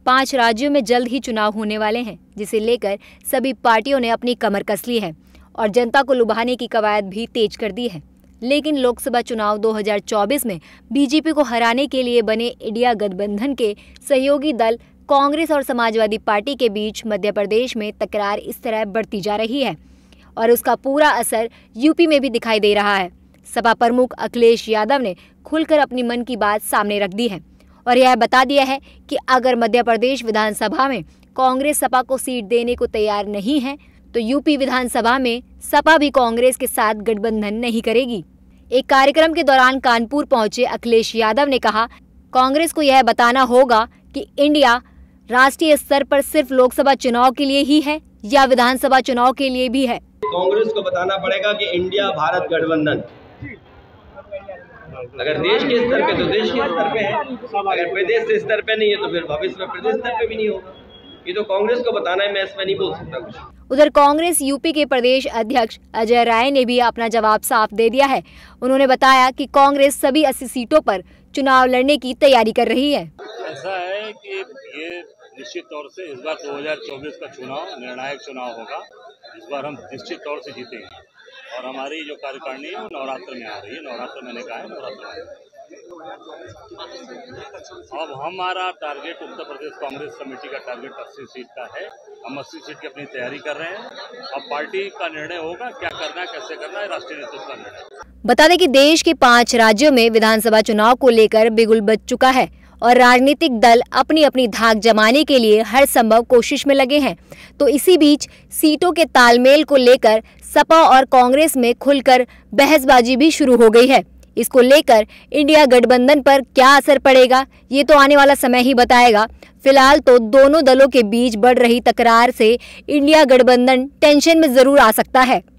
5 राज्यों में जल्द ही चुनाव होने वाले हैं, जिसे लेकर सभी पार्टियों ने अपनी कमर कस ली है और जनता को लुभाने की कवायद भी तेज कर दी है। लेकिन लोकसभा चुनाव 2024 में बीजेपी को हराने के लिए बने इंडिया गठबंधन के सहयोगी दल कांग्रेस और समाजवादी पार्टी के बीच मध्य प्रदेश में तकरार इस तरह बढ़ती जा रही है और उसका पूरा असर यूपी में भी दिखाई दे रहा है। सपा प्रमुख अखिलेश यादव ने खुलकर अपनी मन की बात सामने रख दी है और यह बता दिया है कि अगर मध्य प्रदेश विधानसभा में कांग्रेस सपा को सीट देने को तैयार नहीं है तो यूपी विधानसभा में सपा भी कांग्रेस के साथ गठबंधन नहीं करेगी। एक कार्यक्रम के दौरान कानपुर पहुंचे अखिलेश यादव ने कहा, कांग्रेस को यह बताना होगा कि इंडिया राष्ट्रीय स्तर पर सिर्फ लोकसभा चुनाव के लिए ही है या विधानसभा चुनाव के लिए भी है। कांग्रेस को बताना पड़ेगा कि इंडिया भारत गठबंधन अगर देश के स्तर पे तो देश के स्तर पे है, अगर प्रदेश के स्तर पे नहीं है तो फिर भविष्य में प्रदेश स्तर पे भी नहीं होगा। ये तो कांग्रेस को बताना है, मैं इसमें नहीं बोल सकता कुछ। उधर कांग्रेस यूपी के प्रदेश अध्यक्ष अजय राय ने भी अपना जवाब साफ दे दिया है। उन्होंने बताया कि कांग्रेस सभी 80 सीटों पर चुनाव लड़ने की तैयारी कर रही है। ऐसा है कि ये निश्चित तौर से इस बार 2024 का चुनाव निर्णायक चुनाव होगा। इस बार हम निश्चित तौर से जीतेंगे और हमारी जो कार्यकारिणी है वो नवरात्र में आ रही है। नवरात्र मैंने कहा है, नवरात्र में। अब हमारा टारगेट उत्तर प्रदेश कांग्रेस कमेटी का टारगेट 80 सीट का है। हम 80 सीट की अपनी तैयारी कर रहे हैं। अब पार्टी का निर्णय होगा, क्या करना है, कैसे करना है, राष्ट्रीय नेतृत्व का निर्णय। बता दें कि देश के 5 राज्यों में विधानसभा चुनाव को लेकर बिगुल बज चुका है और राजनीतिक दल अपनी अपनी धाक जमाने के लिए हर संभव कोशिश में लगे हैं। तो इसी बीच सीटों के तालमेल को लेकर सपा और कांग्रेस में खुलकर बहसबाजी भी शुरू हो गई है। इसको लेकर इंडिया गठबंधन पर क्या असर पड़ेगा, ये तो आने वाला समय ही बताएगा। फिलहाल तो दोनों दलों के बीच बढ़ रही तकरार से इंडिया गठबंधन टेंशन में जरूर आ सकता है।